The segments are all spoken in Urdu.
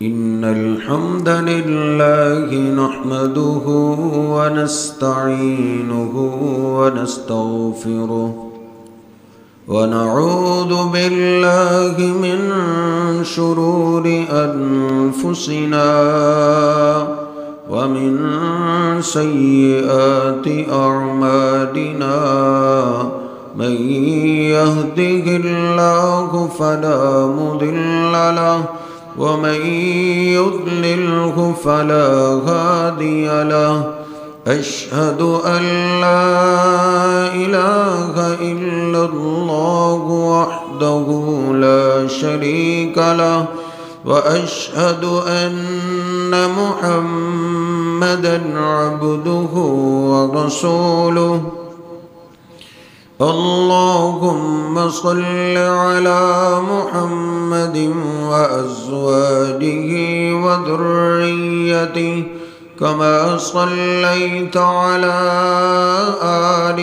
إن الحمد لله نحمده ونستعينه ونستغفره ونعوذ بالله من شرور أنفسنا ومن سيئات أعمالنا من يهده الله فلا مضل له ومن يضلله فلا هادي له أشهد أن لا إله إلا الله وحده لا شريك له وأشهد أن محمدًا عبده ورسوله اللهم صل على محمد وأزواجه وذريته كما صليت على آل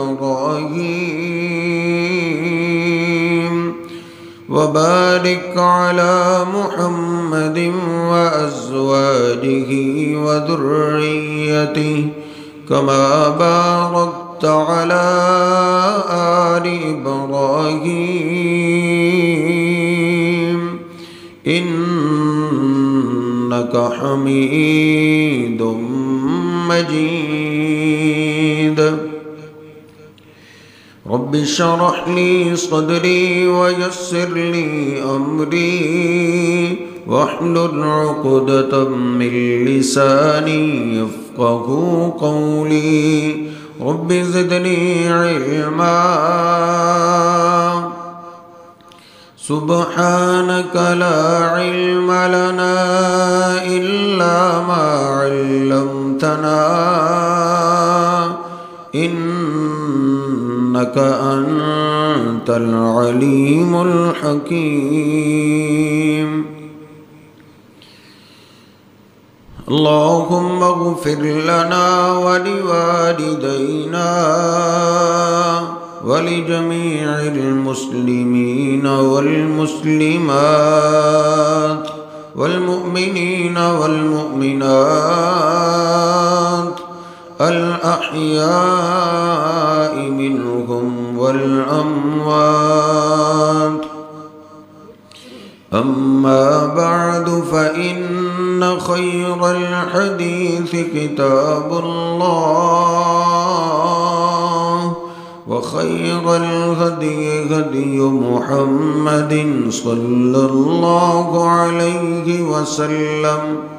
إبراهيم وبارك على محمد وأزواجه وذريته كما باركت على آل إبراهيم إنك حميد مجيد رب اشرح لي صدري ويسر لي أمري واحلل عقدة من لساني يفقه قولي رب زدني علما سبحانك لا علم لنا إلا ما علمتنا إنك أنت العليم الحكيم اللهم اغفر لنا ولوالدينا ولجميع المسلمين والمسلمات والمؤمنين والمؤمنات الأحياء منهم والأموات أما بعد فإن خير الحديث كتاب الله وخير الهدي هدي محمد صلى الله عليه وسلم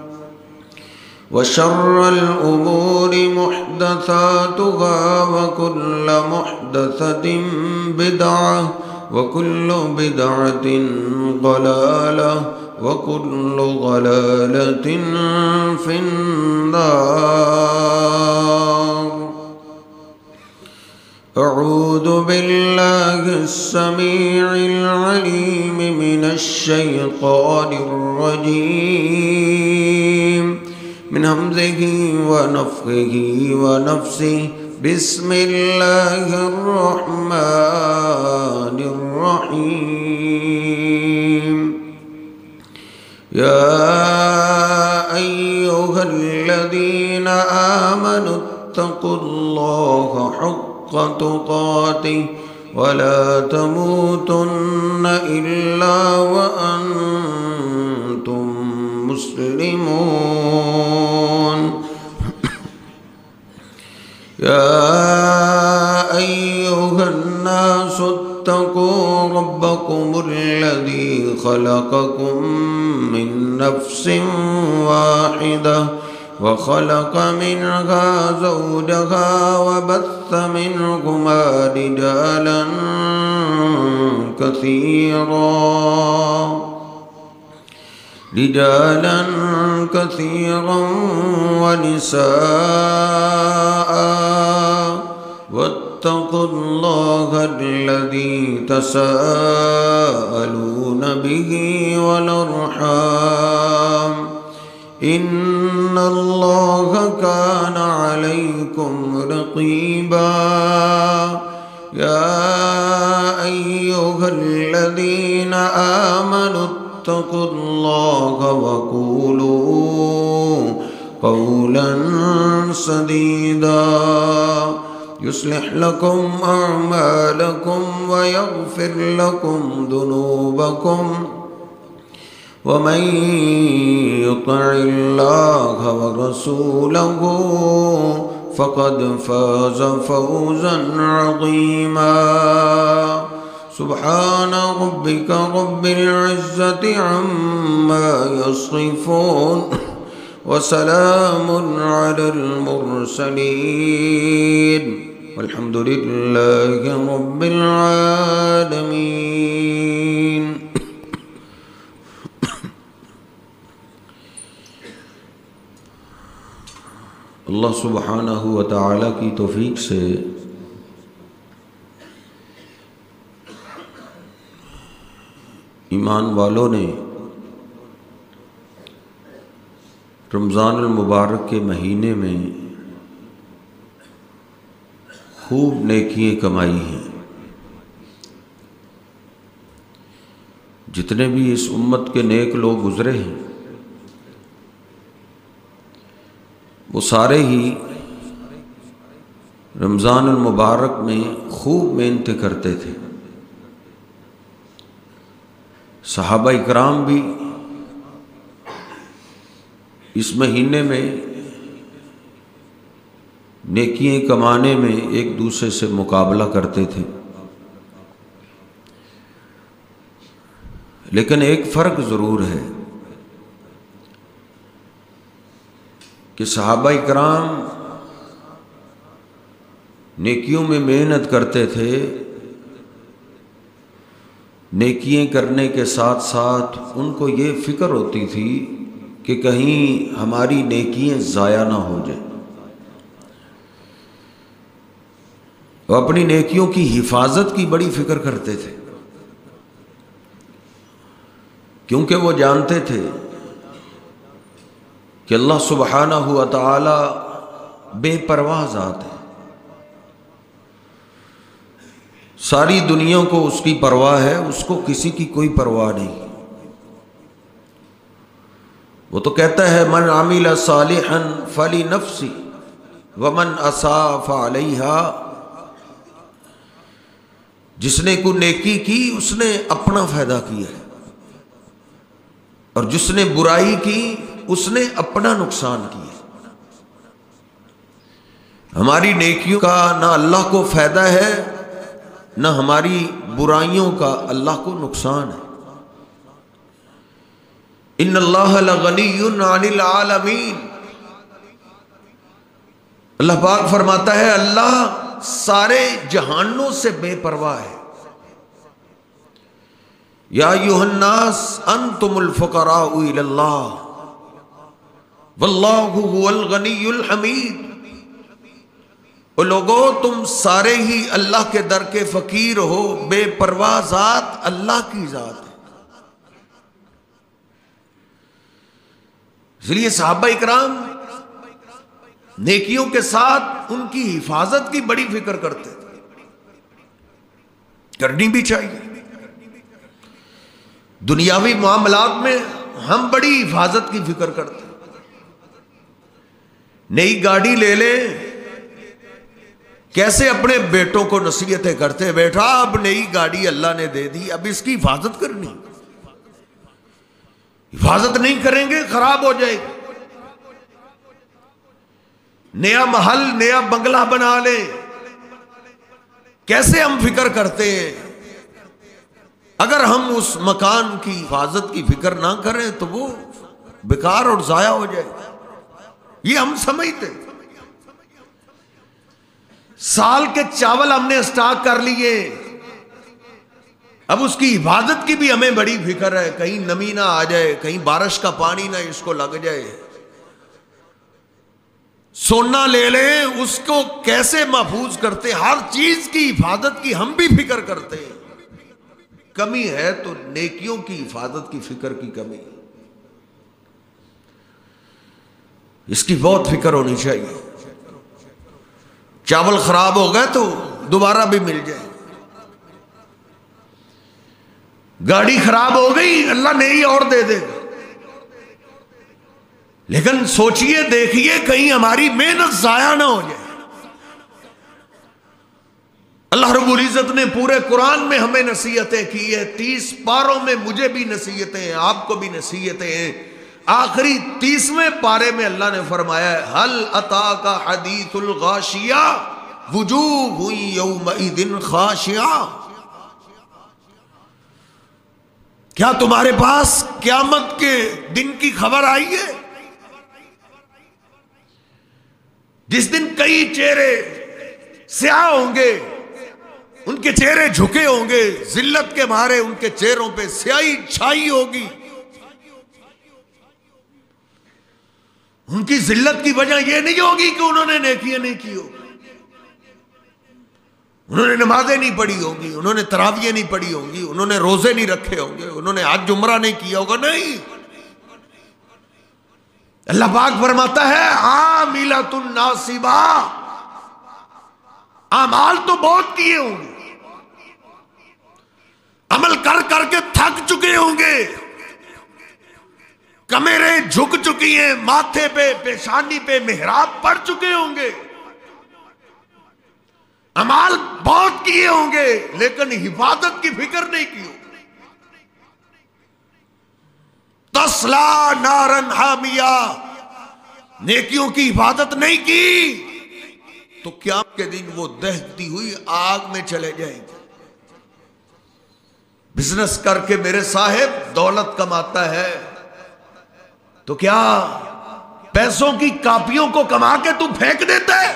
وشر الأمور محدثاتها وكل محدثة بدعة وكل بدعة ضلالة وكل ضلالة في النار أعوذ بالله السميع العليم من الشيطان الرجيم من همزه ونفخه ونفسه بسم الله الرحمن الرحيم يا أيها الذين آمنوا اتقوا الله حق تقاته ولا تموتن إلا وأنتم مسلمون يا أيها الناس اتقوا ربكم الذي خلقكم من نفس واحدة وخلق منها زوجها وبث منهما رجالا كثيرا ونساء واتقوا الله الذي تساءلون به والأرحام إن الله كان عليكم رقيبا يا أيها الذين آمنوا فاتقوا الله وقولوا قولا سديدا يصلح لكم أعمالكم ويغفر لكم ذنوبكم ومن يطع الله ورسوله فقد فاز فوزا عظيما سبحان ربك رب العزة عما يصفون وسلام على المرسلين والحمد لله رب العالمين. اللہ سبحانہ و تعالی کی توفیق سے ایمان والوں نے رمضان المبارک کے مہینے میں خوب نیکیاں کمائی ہیں. جتنے بھی اس امت کے نیک لوگ گزرے ہیں وہ سارے ہی رمضان المبارک میں خوب محنتیں کرتے تھے. صحابہ اکرام بھی اس مہینے میں نیکیاں کمانے میں ایک دوسرے سے مقابلہ کرتے تھے. لیکن ایک فرق ضرور ہے کہ صحابہ اکرام نیکیوں میں محنت کرتے تھے. نیکیاں کرنے کے ساتھ ساتھ ان کو یہ فکر ہوتی تھی کہ کہیں ہماری نیکیاں ضائع نہ ہو جائیں. وہ اپنی نیکیوں کی حفاظت کی بڑی فکر کرتے تھے کیونکہ وہ جانتے تھے کہ اللہ سبحانہ و تعالی بے پرواہ ذات ہے. ساری دنیا کو اس کی پرواہ ہے، اس کو کسی کی کوئی پرواہ نہیں. وہ تو کہتا ہے من عمل صالحا فلنفسہ ومن اساء فعلیہا. جس نے کوئی نیکی کی اس نے اپنا فائدہ کیا ہے، اور جس نے برائی کی اس نے اپنا نقصان کیا. ہماری نیکیوں کا نہ اللہ کو فائدہ ہے نہ ہماری برائیوں کا اللہ کو نقصان ہے. ان اللہ لغنی عن العالمین. اللہ پاک فرماتا ہے اللہ سارے جہانوں سے بے پرواہ ہے. یا ایھا الناس انتم الفقراء الی اللہ واللہ هو الغنی الحمید. او لوگو تم سارے ہی اللہ کے در کے فقیر ہو، بے پرواہ ذات اللہ کی ذات ہے. اس لیے صحابہ اکرام نیکیوں کے ساتھ ان کی حفاظت کی بڑی فکر کرتے تھے. کرنی بھی چاہیے. دنیاوی معاملات میں ہم بڑی حفاظت کی فکر کرتے ہیں. نئی گاڑی لے لیں، کیسے اپنے بیٹوں کو نصیحتیں کرتے، بیٹا اب نئی گاڑی اللہ نے دے دی، اب اس کی حفاظت کرنی. حفاظت نہیں کریں گے خراب ہو جائے گی. نیا محل نیا بنگلہ بنا لیں، کیسے ہم فکر کرتے ہیں. اگر ہم اس مکان کی حفاظت کی فکر نہ کریں تو وہ بیکار اور ضائع ہو جائے گا. یہ ہم سمجھتے ہیں. سال کے چاول ہم نے اسٹاک کر لیے، اب اس کی حفاظت کی بھی ہمیں بڑی فکر ہے، کہیں نمی نہ آ جائے، کہیں بارش کا پانی نہ اس کو لگ جائے. سونا لے لیں، اس کو کیسے محفوظ کرتے، ہر چیز کی حفاظت کی ہم بھی فکر کرتے ہیں. کمی ہے تو نیکیوں کی حفاظت کی فکر کی کمی. اس کی بہت فکر ہونی چاہیے. چاول خراب ہو گئے تو دوبارہ بھی مل جائے. گاڑی خراب ہو گئی اللہ نئی اور دے دے گا، لیکن سوچئے دیکھیے کہیں ہماری محنت ضائع نہ ہو جائے۔ اللہ رب العزت نے پورے قرآن میں ہمیں نصیحتیں کی ہے، 30 پاروں میں مجھے بھی نصیحتیں ہیں، آپ کو بھی نصیحتیں ہیں۔ آخری 30ویں پارے میں اللہ نے فرمایا ہے ہل اتاک حدیث الغاشیہ وجوہ یومئذ خاشعہ، کیا تمہارے پاس قیامت کے دن کی خبر آئی ہے جس دن کئی چہرے سیاہ ہوں گے، ان کے چہرے جھکے ہوں گے، ذلت کے مارے ان کے چہروں پہ سیاہی چھائی ہوگی۔ ان کی ذلت کی وجہ یہ نہیں ہوگی کہ انہوں نے نیکیاں نہیں کی ہو، انہوں نے نمازیں نہیں پڑھی ہوں گی، انہوں نے تراویحیں نہیں پڑھی ہوں گی، انہوں نے روزے نہیں رکھے ہوں گے، انہوں نے حج عمرہ نہیں کیا ہوگا، نہیں۔ اللہ پاک فرماتا ہے عاملۃ ناصبہ، اعمال تو بہت کیے ہوں گے، عمل کر کر کے تھک چکے ہوں گے، کمریں جھک چکی ہیں، ماتھے پہ پیشانی پہ محراب پڑ چکے ہوں گے، اعمال بہت کیے ہوں گے، لیکن حفاظت کی فکر نہیں کی ہوگی۔ تسلا نارن حامیہ، نیکیوں کی حفاظت نہیں کی تو قیامت کے دن وہ دہتی ہوئی آگ میں چلے جائیں گے۔ بزنس کر کے میرے صاحب دولت کماتا ہے تو کیا پیسوں کی کاپیوں کو کما کے تو پھینک دیتا ہے؟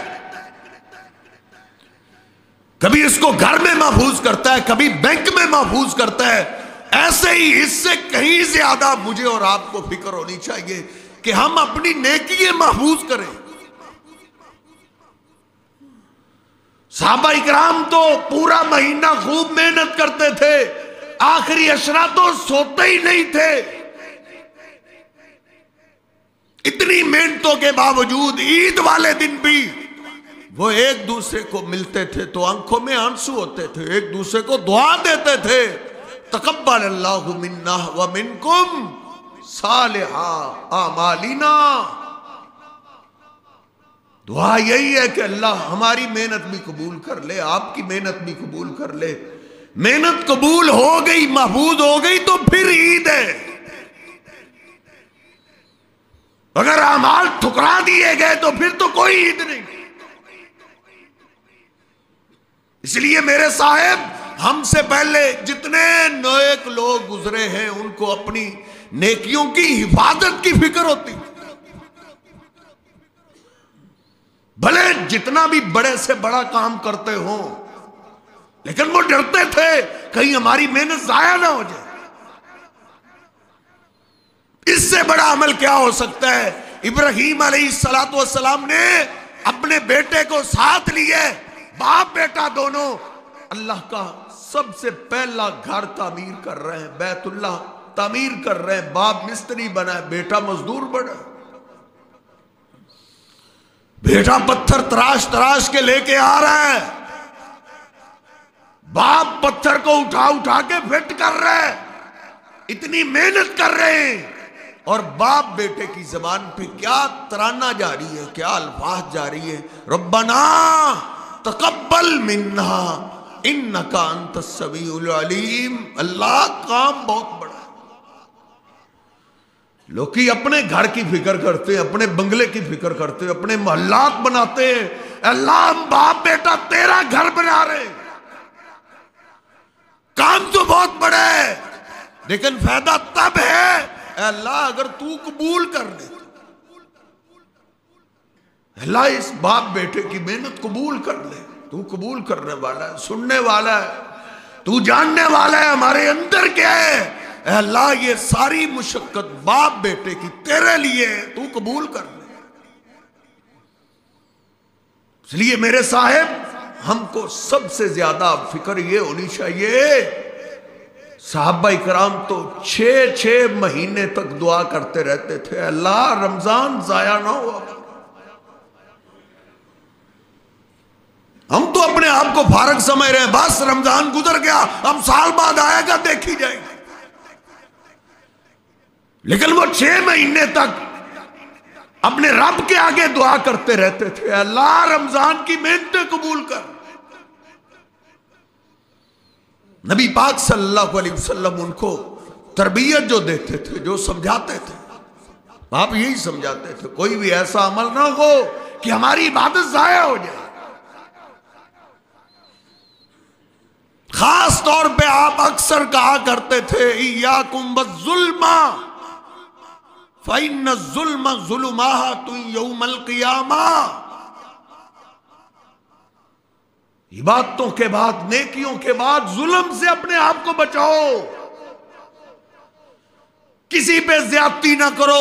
کبھی اس کو گھر میں محفوظ کرتا ہے، کبھی بینک میں محفوظ کرتا ہے۔ ایسے ہی اس سے کہیں زیادہ مجھے اور آپ کو فکر ہونی چاہیے کہ ہم اپنی نیکیاں محفوظ کریں۔ صحابہ اکرام تو پورا مہینہ خوب محنت کرتے تھے، آخری عشرہ تو سوتے ہی نہیں تھے۔ اتنی محنتوں کے باوجود عید والے دن بھی وہ ایک دوسرے کو ملتے تھے تو آنکھوں میں آنسو ہوتے تھے، ایک دوسرے کو دعا دیتے تھے تقبل اللہ منا ومنکم صالح اعمالنا۔ دعا یہی ہے کہ اللہ ہماری محنت بھی قبول کر لے، آپ کی محنت بھی قبول کر لے۔ محنت قبول ہو گئی، محفوظ ہو گئی تو پھر عید ہے۔ اگر اعمال ٹھکرا دیے گئے تو پھر تو کوئی عید نہیں۔ اس لیے میرے صاحب ہم سے پہلے جتنے نیک لوگ گزرے ہیں ان کو اپنی نیکیوں کی حفاظت کی فکر ہوتی، بھلے جتنا بھی بڑے سے بڑا کام کرتے ہوں، لیکن وہ ڈرتے تھے کہیں ہماری محنت ضائع نہ ہو جائے۔ اس سے بڑا عمل کیا ہو سکتا ہے؟ ابراہیم علیہ السلام نے اپنے بیٹے کو ساتھ لیے، باپ بیٹا دونوں، اللہ کا سب سے پہلا گھر تعمیر کر رہے ہیں، بیت اللہ تعمیر کر رہے ہیں، باپ مستری بنا ہے، بیٹا مزدور بنا ہے۔ بیٹا پتھر تراش تراش کے لے کے آ رہا ہے، باپ پتھر کو اٹھا اٹھا کے فٹ کر رہے ہیں، اتنی محنت کر رہے ہیں، اور باپ بیٹے کی زبان پہ کیا ترانہ جاری ہے، کیا الفاظ جاری ہے، ربنا تقبل منا انک انت السمیع العلیم۔ اللہ کام بہت بڑا ہے۔ لوگ اپنے گھر کی فکر کرتے ہیں، اپنے بنگلے کی فکر کرتے ہیں، اپنے محلات بناتے ہیں۔ اللہ ہم باپ بیٹا تیرا گھر بنا رہے ہیں، کام تو بہت بڑا ہے لیکن فائدہ تب ہے اے اللہ اگر تو قبول کر لے۔ اللہ اس باپ بیٹے کی محنت قبول کر لے، تو قبول کرنے والا ہے، سننے والا ہے، تو جاننے والا ہے ہمارے اندر کیا ہے۔ اے اللہ یہ ساری مشقت باپ بیٹے کی تیرے لیے ہے، تو قبول کر لے۔ اس لیے میرے صاحب ہم کو سب سے زیادہ فکر یہ ہونی چاہیے، صحابہ اکرام تو 6 مہینے تک دعا کرتے رہتے تھے، اللہ رمضان ضائع نہ ہوا۔ ہم تو اپنے آپ کو فارغ سمجھ رہے ہیں، بس رمضان گزر گیا، ہم سال بعد آئے گا دیکھی جائے گی۔ لیکن وہ 6 مہینے تک اپنے رب کے آگے دعا کرتے رہتے تھے، اللہ رمضان کی محنتیں قبول کر۔ نبی پاک صلی اللہ علیہ وسلم ان کو تربیت جو دیتے تھے، جو سمجھاتے تھے، آپ یہی سمجھاتے تھے کوئی بھی ایسا عمل نہ ہو کہ ہماری عبادت ضائع ہو جائے۔ خاص طور پہ آپ اکثر کہا کرتے تھے ایاکم والظلم فإن الظلم ظلمات یوم القیامہ، عبادتوں کے بعد، نیکیوں کے بعد ظلم سے اپنے آپ کو بچاؤ، کسی پہ زیادتی نہ کرو۔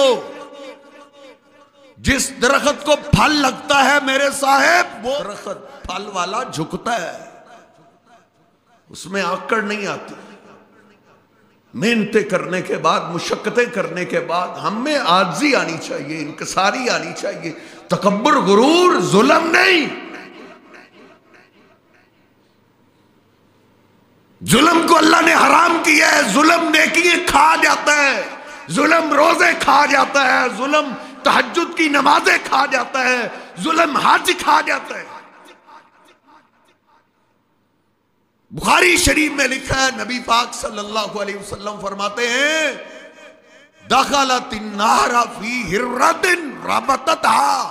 جس درخت کو پھل لگتا ہے میرے صاحب، وہ درخت پھل والا جھکتا ہے، اس میں آکڑ نہیں آتی۔ محنتیں کرنے کے بعد، مشقتیں کرنے کے بعد ہم میں عاجزی آنی چاہیے، انکساری آنی چاہیے، تکبر، غرور، ظلم نہیں۔ ظلم کو اللہ نے حرام کیا ہے، ظلم نیکیاں کھا جاتا ہے، ظلم روزے کھا جاتا ہے، ظلم تہجد کی نمازیں کھا جاتا ہے، ظلم حج کھا جاتا ہے۔ بخاری شریف میں لکھا ہے، نبی پاک صلی اللہ علیہ وسلم فرماتے ہیں دخلت النار فی ہرۃ ربطتها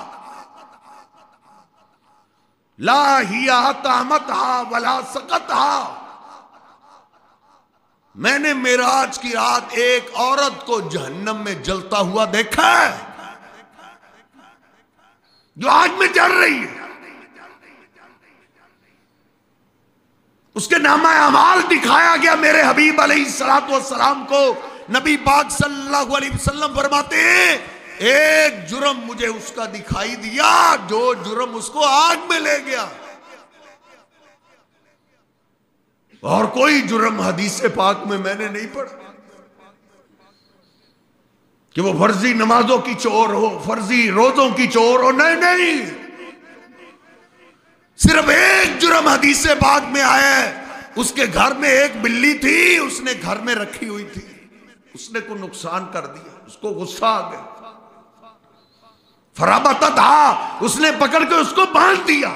لا ہی اطعمتها ولا سقتها۔ میں نے معراج کی رات ایک عورت کو جہنم میں جلتا ہوا دیکھا ہے، جو آگ میں جل رہی ہے، اس کے نامہ اعمال دکھایا گیا میرے حبیب علیہ السلام کو۔ نبی پاک صلی اللہ علیہ وسلم فرماتے ہیں ایک جرم مجھے اس کا دکھائی دیا، جو جرم اس کو آگ میں لے گیا، اور کوئی جرم حدیث پاک میں نے نہیں پڑھا کہ وہ فرضی نمازوں کی چور ہو، فرضی روزوں کی چور ہو، نہیں، صرف ایک جرم حدیث پاک میں آیا ہے، اس کے گھر میں ایک بلی تھی، اس نے گھر میں رکھی ہوئی تھی، اس نے کوئی نقصان کر دیا، اس کو غصہ آ گیا، فربطتها، اس نے پکڑ کے اس کو باندھ دیا،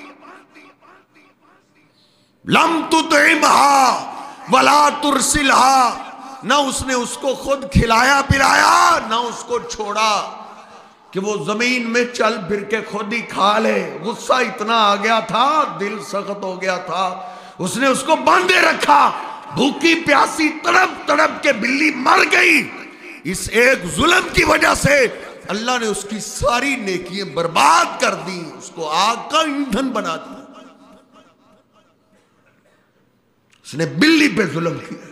لم تطعمها ولا ترسلها، نہ اس نے اس کو خود کھلایا پلایا، نہ اس کو چھوڑا کہ وہ زمین میں چل پھر کے خود ہی کھا لے۔ غصہ اتنا آ گیا تھا، دل سخت ہو گیا تھا، اس نے اس کو باندھے رکھا، بھوکی پیاسی تڑپ تڑپ کے بلی مر گئی۔ اس ایک ظلم کی وجہ سے اللہ نے اس کی ساری نیکیاں برباد کر دی، اس کو آگ کا ایندھن بنا دیا۔ اس نے بلی پہ ظلم کیا۔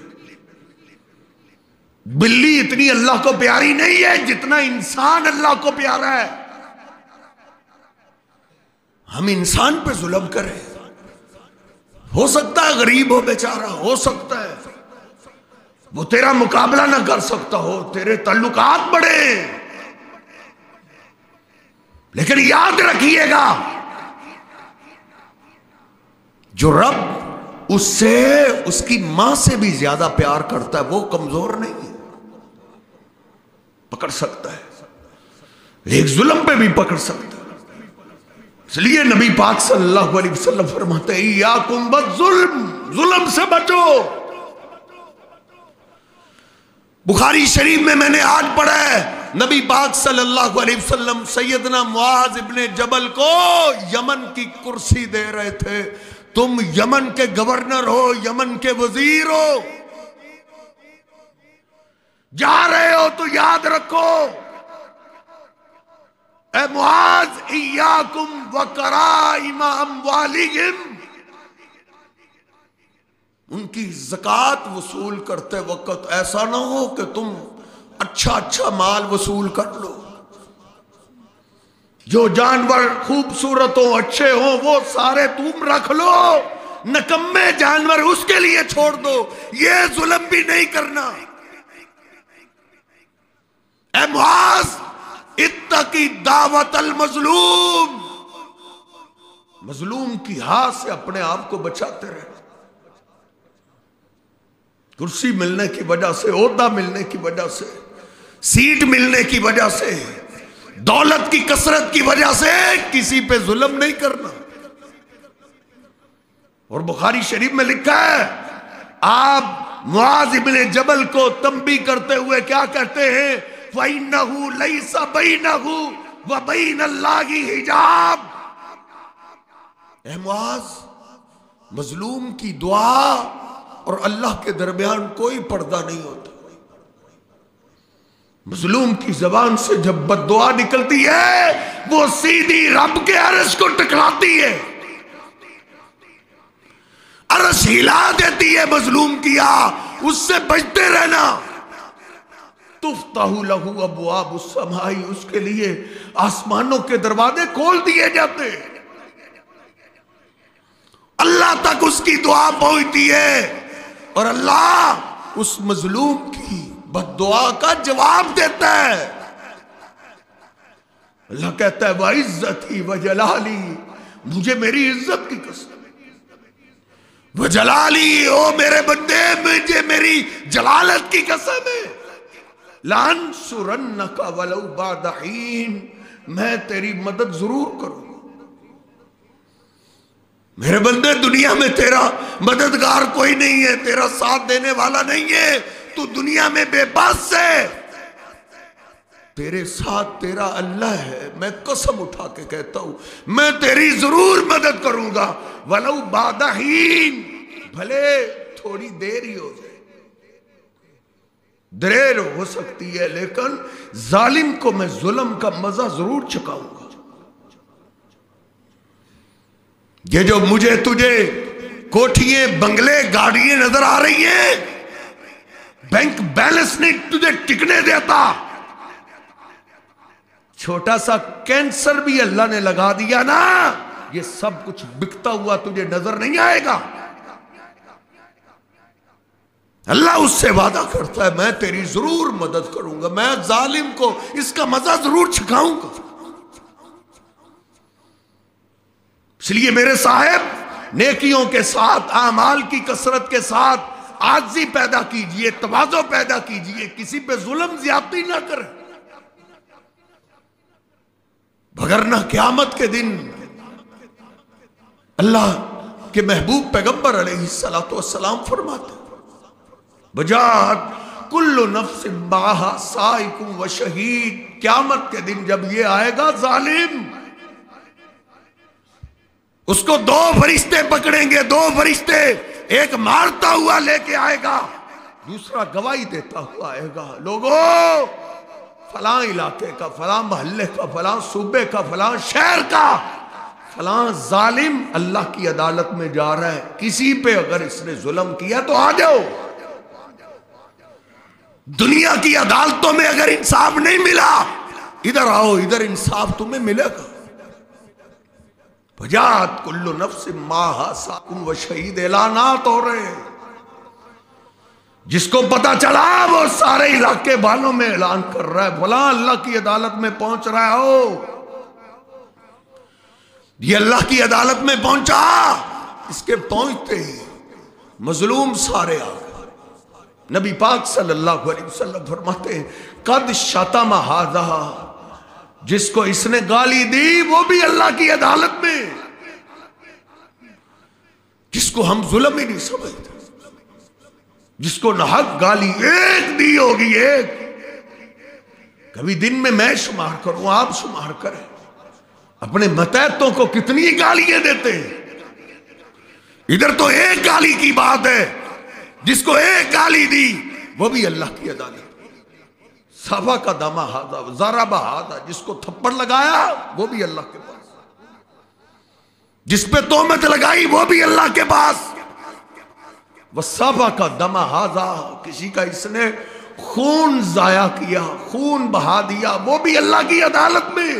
بلی اتنی اللہ کو پیاری نہیں ہے جتنا انسان اللہ کو پیارا ہے۔ ہم انسان پہ ظلم کریں، ہو سکتا ہے غریب ہو بیچارہ، ہو سکتا ہے وہ تیرا مقابلہ نہ کر سکتا ہو، تیرے تعلقات بڑے، لیکن یاد رکھیے گا جو رب اس سے، اس کی ماں سے بھی زیادہ پیار کرتا ہے، وہ کمزور نہیں ہے، پکڑ سکتا ہے، ایک ظلم پہ بھی پکڑ سکتا ہے۔ اس لیے نبی پاک صلی اللہ علیہ وسلم فرماتے ہیں ایاکم بالظلم، ظلم سے بچو۔ بخاری شریف میں نے آج پڑھا ہے، نبی پاک صلی اللہ علیہ وسلم سیدنا معاذ ابن جبل کو یمن کی کرسی دے رہے تھے، تم یمن کے گورنر ہو، یمن کے وزیر ہو، جا رہے ہو تو یاد رکھو اے معاذ ایاکم وکرائم اموالہم، ان کی زکوٰۃ وصول کرتے وقت ایسا نہ ہو کہ تم اچھا مال وصول کر لو، جو جانور خوبصورت ہوں، اچھے ہوں، وہ سارے تم رکھ لو، نکمے جانور اس کے لیے چھوڑ دو، یہ ظلم بھی نہیں کرنا۔ اے معاذ اتقی دعوت المظلوم، مظلوم کی ہاتھ سے اپنے آپ کو بچاتے رہے۔ کرسی ملنے کی وجہ سے، عہدہ ملنے کی وجہ سے سیٹ ملنے کی وجہ سے، دولت کی کثرت کی وجہ سے کسی پہ ظلم نہیں کرنا۔ اور بخاری شریف میں لکھا ہے، آپ معاذ ابن جبل کو تنبیہ کرتے ہوئے کیا کہتے ہیں؟ فَإِنَّهُ لَيْسَ بَيْنَهُ وَبَيْنَ اللَّهِ حِجَابٌ۔ اے معاذ، مظلوم کی دعا اور اللہ کے درمیان کوئی پردہ نہیں ہوتا۔ مظلوم کی زبان سے جب بد دعا نکلتی ہے وہ سیدھی رب کے عرش کو ٹکراتی ہے، عرش ہلا دیتی ہے مظلوم کیا، اس سے بچتے رہنا۔ تفتح لہ ابواب السماء، اس کے لیے آسمانوں کے دروازے کھول دیے جاتے ہیں، اللہ تک اس کی دعا پہنچتی ہے اور اللہ اس مظلوم کی بد دعا کا جواب دیتا ہے۔ اللہ کہتا ہے وَعِزَّتِي وَجَلَالِي، مجھے میری عزت کی قسم، وَجَلَالِي، او میرے بندے، مجھے میری جلالت کی قسم ہے، لَأَنصُرَنَّكَ وَلَوْ بَعْدَ حِينٍ، میں تیری مدد ضرور کروں۔ میرے بندے، دنیا میں تیرا مددگار کوئی نہیں ہے، تیرا ساتھ دینے والا نہیں ہے، تو دنیا میں بے بس ہے، تیرے ساتھ تیرا اللہ ہے۔ میں قسم اٹھا کے کہتا ہوں میں تیری ضرور مدد کروں گا، وَلَوْ بَعْدَ حِينٍ، بھلے تھوڑی دیر ہی ہو جائے، دیر ہو سکتی ہے، لیکن ظالم کو میں ظلم کا مزہ ضرور چکھاؤں گا۔ یہ جو مجھے تجھے کوٹھیے، بنگلے، گاڑیاں نظر آ رہی ہیں، بینک بیلنس نہیں تجھے ٹکنے دیتا، چھوٹا سا کینسر بھی اللہ نے لگا دیا نا، یہ سب کچھ بکتا ہوا تجھے نظر نہیں آئے گا۔ اللہ اس سے وعدہ کرتا ہے میں تیری ضرور مدد کروں گا، میں ظالم کو اس کا مزہ ضرور چکھاؤں گا۔ اس لیے میرے صاحب، نیکیوں کے ساتھ، اعمال کی کثرت کے ساتھ عاجزی پیدا کیجئے، تواضع پیدا کیجئے، کسی پہ ظلم زیادتی نہ کریں، وگرنہ قیامت کے دن اللہ کے محبوب پیغمبر علیہ السلام فرماتے بجات کل نفس معہا سائق و شہید، قیامت کے دن جب یہ آئے گا ظالم، اس کو دو فرشتے پکڑیں گے، دو فرشتے، ایک مارتا ہوا لے کے آئے گا، دوسرا گواہی دیتا ہوا آئے گا، لوگوں فلاں علاقے کا، فلاں محلے کا، فلاں صوبے کا، فلاں شہر کا فلاں ظالم اللہ کی عدالت میں جا رہا ہے، کسی پہ اگر اس نے ظلم کیا تو آ جاؤ، دنیا کی عدالتوں میں اگر انصاف نہیں ملا، ادھر آؤ، ادھر انصاف تمہیں ملے گا۔ وجات کل نفس معہا سائق و شہید، اعلانات ہو رہے ہیں، جس کو پتا چلا وہ سارے علاقے والوں میں اعلان کر رہا ہے فلاں اللہ کی عدالت میں پہنچ رہا ہو، یہ اللہ کی عدالت میں پہنچا۔ اس کے پہنچتے ہی مظلوم سارے آ گئے۔ نبی پاک صلی اللہ علیہ وسلم فرماتے ہیں قد شتم ھذا، جس کو اس نے گالی دی وہ بھی اللہ کی عدالت میں، جس کو ہم ظلم ہی نہیں سمجھتے، جس کو ناحق گالی ایک دی ہوگی، ایک، کبھی دن میں شمار کروں، آپ شمار کریں، اپنے ماتحتوں کو کتنی گالیاں دیتے ہیں۔ ادھر تو ایک گالی کی بات ہے، جس کو ایک گالی دی وہ بھی اللہ کی عدالت۔ صفا کا دما ہاذا ضرب ہاذا، جس کو تھپڑ لگایا وہ بھی اللہ کے پاس، جس پہ تہمت لگائی وہ بھی اللہ کے پاس۔ وصفا کا دما ہاذا، کسی کا اس نے خون ضائع کیا، خون بہا دیا، وہ بھی اللہ کی عدالت میں۔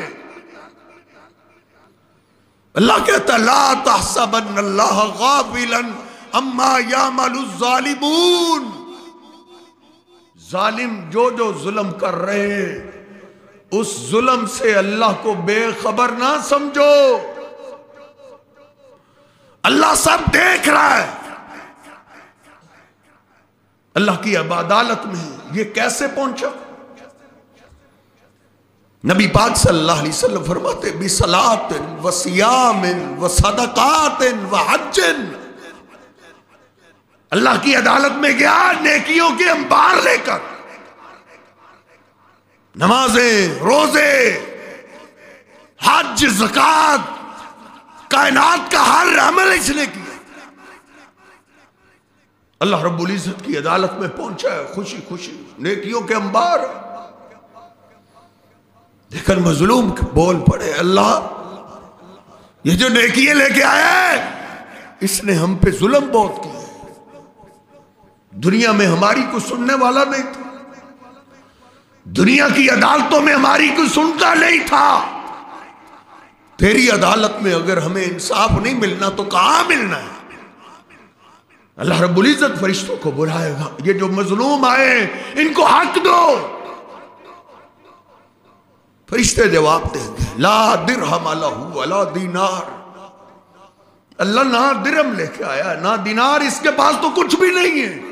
اللہ کہتا ہے لا تحسبن اللہ غافلا اما یعمل الظالمون، ظالم جو ظلم کر رہے ہیں اس ظلم سے اللہ کو بے خبر نہ سمجھو، اللہ سب دیکھ رہا ہے۔ اللہ کی عدالت میں یہ کیسے پہنچا؟ نبی پاک صلی اللہ علیہ وسلم فرماتے بصلاۃ وصیام وصدقات وحج، اللہ کی عدالت میں گیا نیکیوں کے انبار لے کر، نمازیں، روزے، حج، زکوٰۃ، کائنات کا ہر عمل اس نے کیا، اللہ رب العزت کی عدالت میں پہنچا ہے خوشی خوشی، نیکیوں کے انبار۔ لیکن مظلوم بول پڑے، اللہ یہ جو نیکیاں لے کے آیا ہے اس نے ہم پہ ظلم بہت کیا، دنیا میں ہماری کوئی سننے والا نہیں تھا، دنیا کی عدالتوں میں ہماری کوئی سنتا نہیں تھا، تیری عدالت میں اگر ہمیں انصاف نہیں ملنا تو کہاں ملنا ہے؟ اللہ رب العزت فرشتوں کو بلائے گا، یہ جو مظلوم آئے ان کو حق دو، فرشتے جواب دیں گے لا درہم لہ ولا دینار، اللہ نہ درہم لے کے آیا نہ دینار، اس کے پاس تو کچھ بھی نہیں ہے۔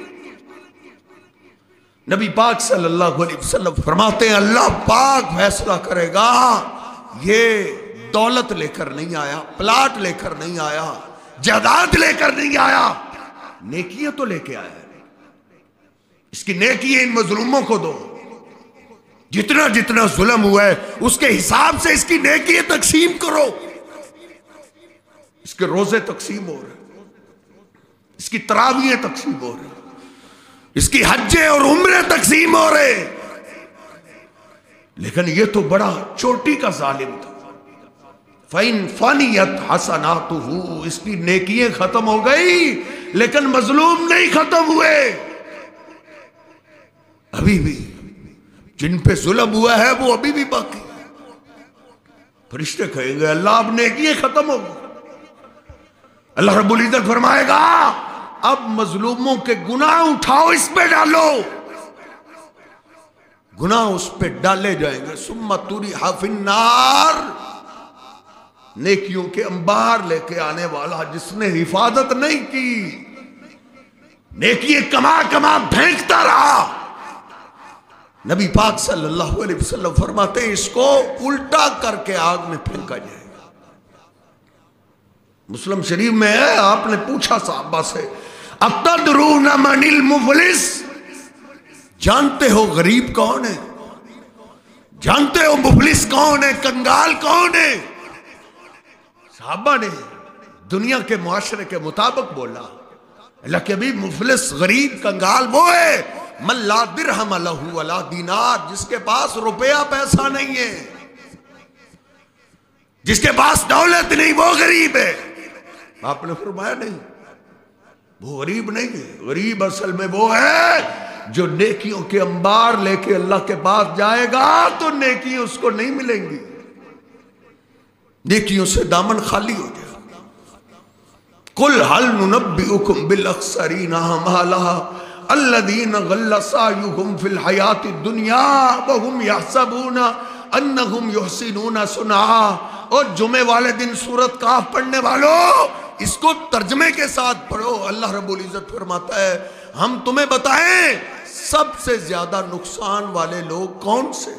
نبی پاک صلی اللہ علیہ وسلم فرماتے ہیں اللہ پاک فیصلہ کرے گا، یہ دولت لے کر نہیں آیا، پلاٹ لے کر نہیں آیا، جائیداد لے کر نہیں آیا، نیکیاں تو لے کے آیا ہے، اس کی نیکیاں ان مظلوموں کو دو، جتنا جتنا ظلم ہوا ہے اس کے حساب سے اس کی نیکیاں تقسیم کرو، اس کے روزے تقسیم ہو رہے، اس کی تراویحیں تقسیم ہو رہے، اس کی حجیں اور عمریں تقسیم ہو رہے، لیکن یہ تو بڑا چوٹی کا ظالم تھا، فَإِن فَنِيَتْ حَسَنَاتُهُ، اس کی نیکیاں ختم ہو گئی لیکن مظلوم نہیں ختم ہوئے، ابھی بھی جن پہ ظلم ہوا ہے وہ ابھی بھی باقی۔ فرشتے کہیں گے اللہ اب نیکیاں ختم ہو گئی، اللہ رب العزت فرمائے گا اب مظلوموں کے گناہ اٹھاؤ اس پہ ڈالو، گناہ اس پہ ڈالے جائیں گے، ثم طرح فی النار، نیکیوں کے انبار لے کے آنے والا جس نے حفاظت نہیں کی، نیکیاں کما کما پھینکتا رہا، نبی پاک صلی اللہ علیہ وسلم فرماتے ہیں اس کو الٹا کر کے آگ میں پھینکا جائے گا۔ مسلم شریف میں ہے، آپ نے پوچھا صحابہ سے اتدرون من المفلس، جانتے ہو غریب کون ہے، جانتے ہو مفلس کون ہے، کنگال کون ہے؟ صحابہ نے دنیا کے معاشرے کے مطابق بولا، اللہ کے بھی مفلس غریب کنگال وہ ہے من لا درہم لہ ولا دینار، جس کے پاس روپیہ پیسہ نہیں ہے، جس کے پاس دولت نہیں، وہ غریب ہے۔ آپ نے فرمایا نہیں، وہ غریب نہیں ہے، غریب اصل میں وہ ہے جو نیکیوں کے انبار لے کے اللہ کے پاس جائے گا تو نیکیاں اس کو نہیں ملیں گی، نیکیوں سے دامن خالی ہو جائے گا۔ قُلْ هَلْ نُنَبِّئُكُمْ بِالْأَخْسَرِينَ أَعْمَالًا الذين ضل سعيهم في الحياة الدنيا وهم يحسبون انهم يحسنون صنعا۔ اور جمعے والے دن سورۃ کاف پڑھنے والوں اس کو ترجمے کے ساتھ پڑھو، اللہ رب العزت فرماتا ہے ہم تمہیں بتائیں سب سے زیادہ نقصان والے لوگ کون سے؟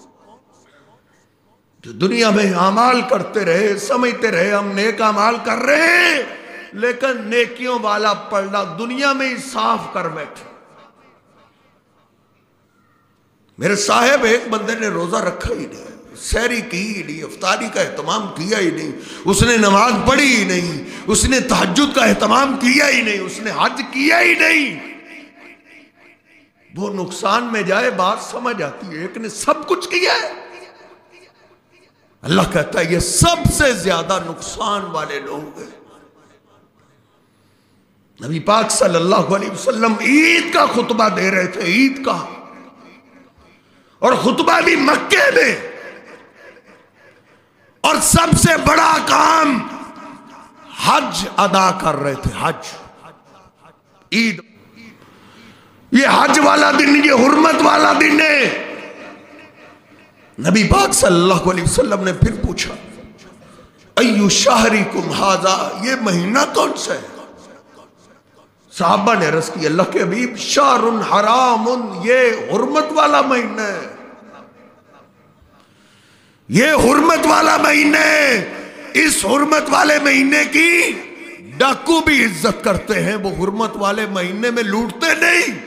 جو دنیا میں اعمال کرتے رہے، سمجھتے رہے ہم نیک اعمال کر رہے ہیں، لیکن نیکیوں والا پلڑا دنیا میں ہی صاف کر بیٹھے۔ میرے صاحب ایک بندے نے روزہ رکھا ہی نہیں، سحری کی ہی نہیں، افطاری کا اہتمام کیا ہی نہیں، اس نے نماز پڑھی ہی نہیں، اس نے تہجد کا اہتمام کیا ہی نہیں، اس نے حج کیا ہی نہیں، وہ نقصان میں جائے بات سمجھ آتی ہے، ایک نے سب کچھ کیا ہے۔ اللہ کہتا ہے یہ سب سے زیادہ نقصان والے لوگ ہیں۔ نبی پاک صلی اللہ علیہ وسلم عید کا خطبہ دے رہے تھے، عید کا، اور خطبہ بھی مکے میں، اور سب سے بڑا کام حج ادا کر رہے تھے، حج، عید، یہ حج والا دن، یہ حرمت والا دن ہے۔ نبی پاک صلی اللہ علیہ وسلم نے پھر پوچھا ایو شہرکم ھذا، یہ مہینہ کون سا ہے؟ صحابہ نے عرض کی اللہ کے حبیب شہر حرام، یہ حرمت والا مہینہ ہے۔ یہ حرمت والا مہینے، اس حرمت والے مہینے کی ڈاکو بھی عزت کرتے ہیں، وہ حرمت والے مہینے میں لوٹتے نہیں۔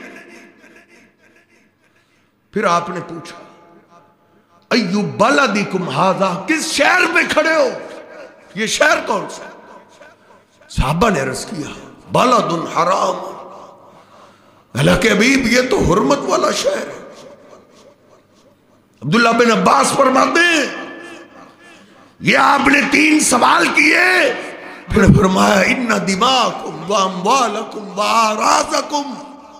پھر آپ نے پوچھا ایو بلدکم ھذا، کس شہر میں کھڑے ہو؟ یہ شہر کون سا؟ صحابہ نے عرض کیا بلد حرام، اللہ کے حبیب یہ تو حرمت والا شہر ہے۔ عبداللہ بن عباس فرماتے ہیں یہ آپ نے 3 سوال کیے، پھر فرمایا ان دماءکم واموالکم واعراضکم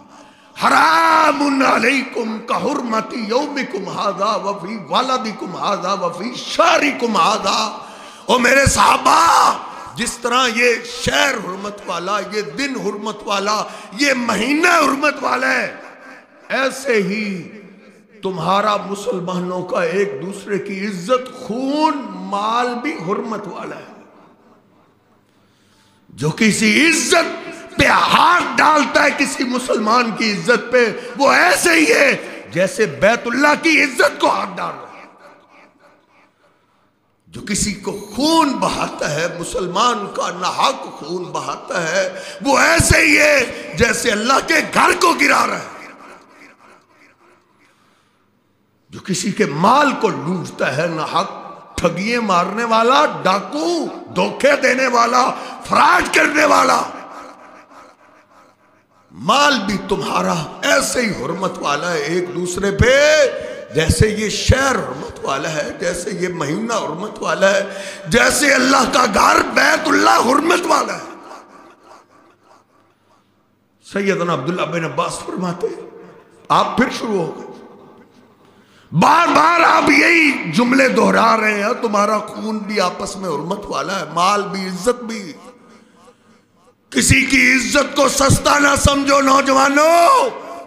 حرام علیکم کحرمت یومکم ھذا وفی ولدکم ھذا وفی شہرکم ھذا۔ او میرے صحابہ، جس طرح یہ شہر حرمت والا، یہ دن حرمت والا، یہ مہینہ حرمت والا ہے، ایسے ہی تمہارا مسلمانوں کا ایک دوسرے کی عزت، خون، مال بھی حرمت والا ہے۔ جو کسی عزت پہ ہاتھ ڈالتا ہے، کسی مسلمان کی عزت پہ، وہ ایسے ہی ہے جیسے بیت اللہ کی عزت کو ہاتھ ڈال رہا ہے۔ جو کسی کو خون بہاتا ہے، مسلمان کا ناحق خون بہاتا ہے، وہ ایسے ہی ہے جیسے اللہ کے گھر کو گرا رہا ہے۔ جو کسی کے مال کو لوٹتا ہے ناحق، ٹھگیے مارنے والا، ڈاکو، دھوکے دینے والا، فراڈ کرنے والا، مال بھی تمہارا ایسے ہی حرمت والا ہے ایک دوسرے پہ، جیسے یہ شہر حرمت والا ہے، جیسے یہ مہینہ حرمت والا ہے، جیسے اللہ کا گھر بیت اللہ حرمت والا ہے۔ سیدنا عبداللہ بن عباس فرماتے آپ پھر شروع ہو گئے، بار بار آپ یہی جملے دہرا رہے ہیں، تمہارا خون بھی آپس میں حرمت والا ہے، مال بھی، عزت بھی۔ کسی کی عزت کو سستا نہ سمجھو نوجوانوں،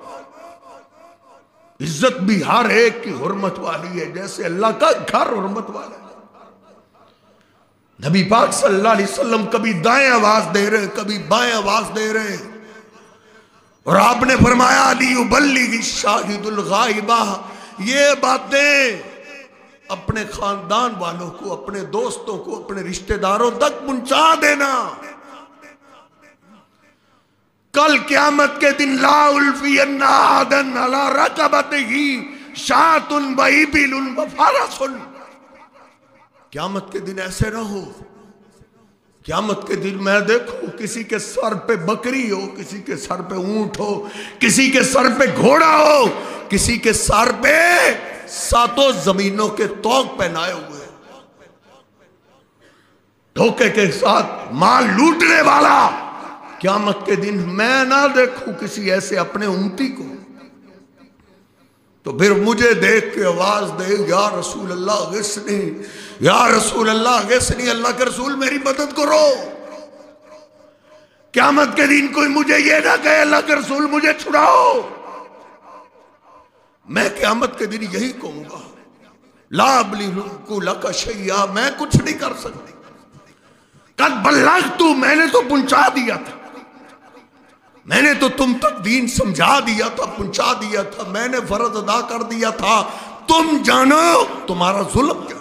عزت بھی ہر ایک کی حرمت والی ہے، جیسے اللہ کا گھر حرمت والا ہے۔ نبی پاک صلی اللہ علیہ وسلم کبھی دائیں آواز دے رہے، کبھی بائیں آواز دے رہے، اور آپ نے فرمایا لیبلغ الشاہد الغائبہ، یہ باتیں اپنے خاندان والوں کو، اپنے دوستوں کو، اپنے رشتہ داروں تک پہنچا دینا۔ کل قیامت کے دن لا الفین احدا علی رقبتہ شاۃ وابل وفرس، قیامت کے دن ایسے نہ ہو، قیامت کے دن میں دیکھوں کسی کے سر پہ بکری ہو، کسی کے سر پہ اونٹ ہو، کسی کے سر پہ گھوڑا ہو، کسی کے سر پہ 7 زمینوں کے توق پہنائے ہوئے، دھوکے کے ساتھ مال لوٹنے والا، قیامت کے دن میں نہ دیکھوں کسی ایسے اپنے امتی کو، تو پھر مجھے دیکھ کے آواز دے یا رسول اللہ غثنی، یا رسول اللہ غثنی، اللہ کے رسول میری مدد کرو۔ قیامت کے دن کوئی مجھے یہ نہ کہے اللہ کے رسول مجھے چھڑاؤ، میں قیامت کے دن یہی کہوں گا لا ابلغ لک شیئا، میں کچھ نہیں کر سکتی، قد بلغت، میں نے تو پہنچا دیا تھا، میں نے تو تم تک دین سمجھا دیا تھا، پہنچا دیا تھا، میں نے فرض ادا کر دیا تھا، تم جانو تمہارا ظلم کیا ہے۔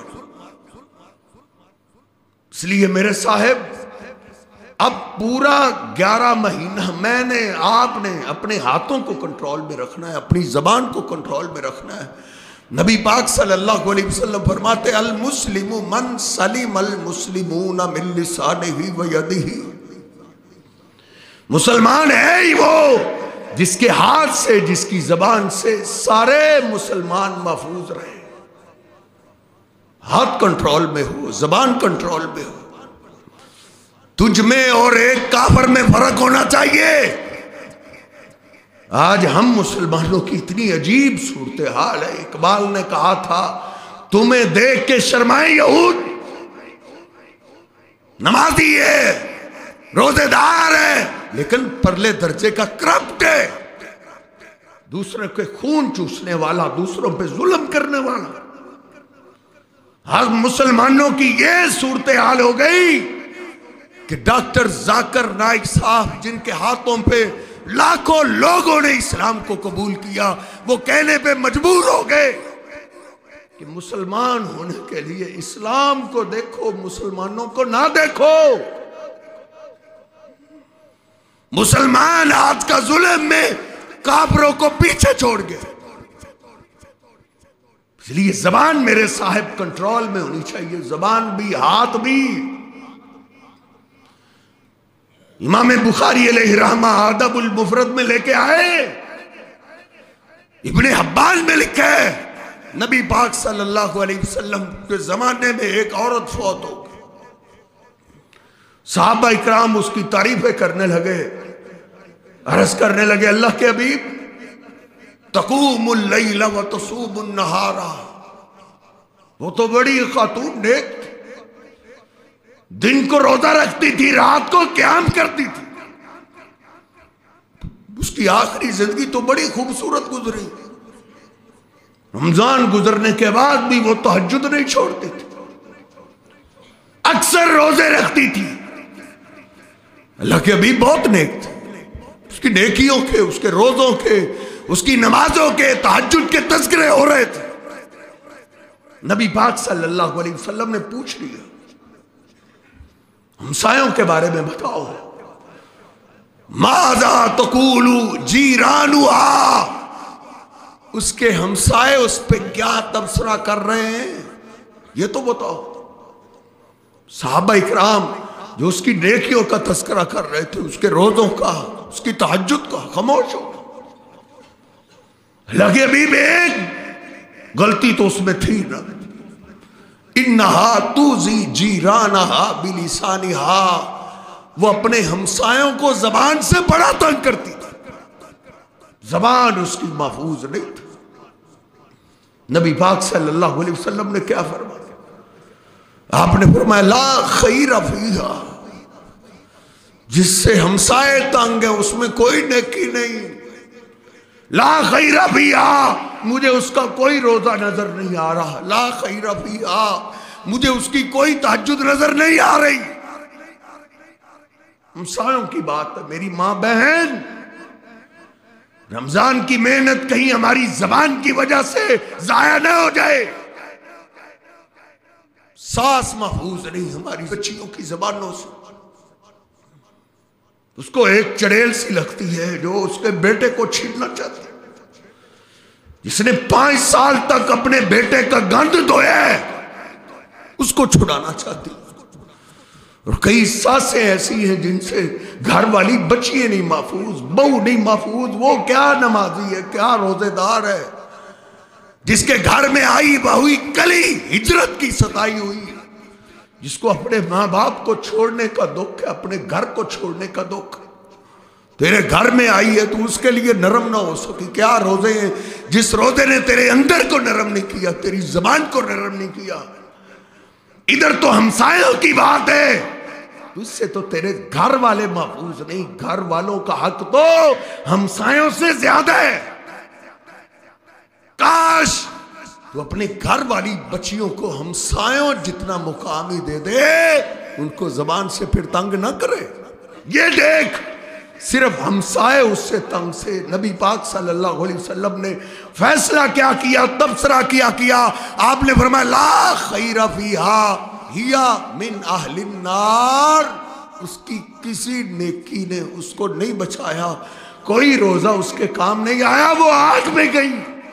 اس لیے میرے صاحب اب پورا 11 مہینہ میں نے، آپ نے اپنے ہاتھوں کو کنٹرول میں رکھنا ہے، اپنی زبان کو کنٹرول میں رکھنا ہے۔ نبی پاک صلی اللہ علیہ وسلم فرماتے المسلم من سلم المسلمون من لسانہ و یدہ، مسلمان ہے ہی وہ جس کے ہاتھ سے، جس کی زبان سے سارے مسلمان محفوظ رہے، ہاتھ کنٹرول میں ہو، زبان کنٹرول میں ہو۔ تجھ میں اور ایک کافر میں فرق ہونا چاہیے۔ آج ہم مسلمانوں کی اتنی عجیب صورتحال ہے، اقبال نے کہا تھا تمہیں دیکھ کے شرمائے یہود، نمازی ہے، روزے دار ہے، لیکن پرلے درجے کا کرپٹ ہے، دوسرے کے خون چوسنے والا، دوسروں پہ ظلم کرنے والا۔ ہم مسلمانوں کی یہ صورتحال ہو گئی کہ ڈاکٹر ذاکر نائک صاحب جن کے ہاتھوں پہ لاکھوں لوگوں نے اسلام کو قبول کیا، وہ کہنے پہ مجبور ہو گئے کہ مسلمان ہونے کے لیے اسلام کو دیکھو، مسلمانوں کو نہ دیکھو۔ مسلمان آج کا ظلم میں کافروں کو پیچھے چھوڑ گئے، اس لیے زبان میرے صاحب کنٹرول میں ہونی چاہیے، زبان بھی ہاتھ بھی۔ امام بخاری علیہ رحمہ ادب المفرد میں لے کے آئے، ابن حبان میں لکھا ہے نبی پاک صلی اللہ علیہ وسلم کے زمانے میں ایک عورت فوت ہو گئی، صحابہ اکرام اس کی تعریفیں کرنے لگے، عرض کرنے لگے اللہ کے حبیب تقوم اللیل وتصوم النہار، وہ تو بڑی خاتون نیک تھی، دن کو روزہ رکھتی تھی، رات کو قیام کرتی تھی، اس کی آخری زندگی تو بڑی خوبصورت گزری، رمضان گزرنے کے بعد بھی وہ تہجد نہیں چھوڑتی تھی، اکثر روزے رکھتی تھی۔ اللہ کے حبیب بہت نیک تھے، اس کی نیکیوں کے، اس کے روزوں کے، اس کی نمازوں کے، تہجد کے تذکرے ہو رہے تھے۔ نبی پاک صلی اللہ علیہ وسلم نے پوچھ لیا ہمسایوں کے بارے میں بتاؤ، ماذا تقول جیرانها، اس کے ہمسائے اس پہ کیا تبصرہ کر رہے ہیں یہ تو بتاؤ۔ صحابہ اکرام جو اس کی نیکیوں کا تذکرہ کر رہے تھے، اس کے روزوں کا، اس کی تہجد کا، خاموش ہو۔ اللہ کے حبیب ایک غلطی تو اس میں تھی نا، انہا توزی جیرانہا بلسانہا، وہ اپنے ہمسایوں کو زبان سے بڑا تنگ کرتی تھی، زبان اس کی محفوظ نہیں تھی۔ نبی پاک صلی اللہ علیہ وسلم نے کیا فرمایا؟ آپ نے فرمایا لا خیر فیہا، جس سے ہمسائے تنگ ہے اس میں کوئی نیکی نہیں، لا خیر فیہا، مجھے اس کا کوئی روزہ نظر نہیں آ رہا، لا خیر فیہا، مجھے اس کی کوئی تہجد نظر نہیں آ رہی۔ ہمسایوں کی بات ہے، میری ماں بہن، رمضان کی محنت کہیں ہماری زبان کی وجہ سے ضائع نہ ہو جائے۔ ساس محفوظ نہیں ہماری بچیوں کی زبانوں سے، اس کو ایک چڑیل سی لگتی ہے جو اس کے بیٹے کو چھیننا چاہتی ہے، جس نے 5 سال تک اپنے بیٹے کا گند دھویا ہے اس کو چھڑانا چاہتی ہے۔ اور کئی ساسیں ایسی ہیں جن سے گھر والی بچیاں نہیں محفوظ، بہو نہیں محفوظ، وہ کیا نمازی ہے، کیا روزے دار ہے، جس کے گھر میں آئی بہوئی کلی ہجرت کی ستائی ہوئی، جس کو اپنے ماں باپ کو چھوڑنے کا دکھ ہے، اپنے گھر کو چھوڑنے کا دکھ ہے، تیرے گھر میں آئی ہے تو اس کے لیے نرم نہ ہو سکی۔ کیا روزے ہیں، جس روزے نے تیرے اندر کو نرم نہیں کیا، تیری زبان کو نرم نہیں کیا۔ ادھر تو ہمسایوں کی بات ہے، اس سے تو تیرے گھر والے محفوظ نہیں، گھر والوں کا حق تو ہمسایوں سے زیادہ ہے۔ کاش تو اپنے گھر والی بچیوں کو ہمسایوں جتنا مقام ہی دے دے، ان کو زبان سے پھر تنگ نہ کرے۔ یہ دیکھ صرف ہمسائے اس سے تنگ سے نبی پاک صلی اللہ علیہ وسلم نے فیصلہ کیا کیا، تبصرہ کیا، آپ نے فرمایا لا خیر فیہا ہی من اہل النار، اس کی کسی نیکی نے اس کو نہیں بچایا، کوئی روزہ اس کے کام نہیں آیا، وہ آگ میں گئی۔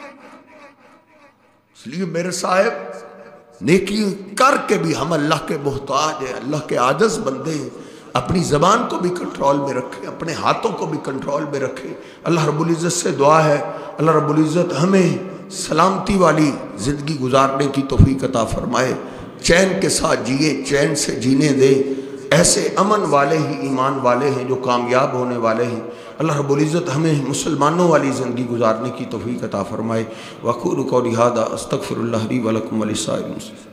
اس لیے میرے صاحب نیکی کر کے بھی ہم اللہ کے محتاج ہیں، اللہ کے عاجز بندے ہیں۔ اپنی زبان کو بھی کنٹرول میں رکھیں، اپنے ہاتھوں کو بھی کنٹرول میں رکھیں۔ اللہ رب العزت سے دعا ہے اللہ رب العزت ہمیں سلامتی والی زندگی گزارنے کی توفیق عطا فرمائے، چین کے ساتھ جیے، چین سے جینے دے، ایسے امن والے ہی ایمان والے ہیں جو کامیاب ہونے والے ہیں۔ اللہ رب العزت ہمیں مسلمانوں والی زندگی گزارنے کی توفیق عطا فرمائے۔ وَأَقُولُ قَوْلِي هَٰذَا أَسْتَغْفِرُ اللَّهَ لِي وَلَكُمْ وَلِسَائِرِ الْمُسْلِمِينَ۔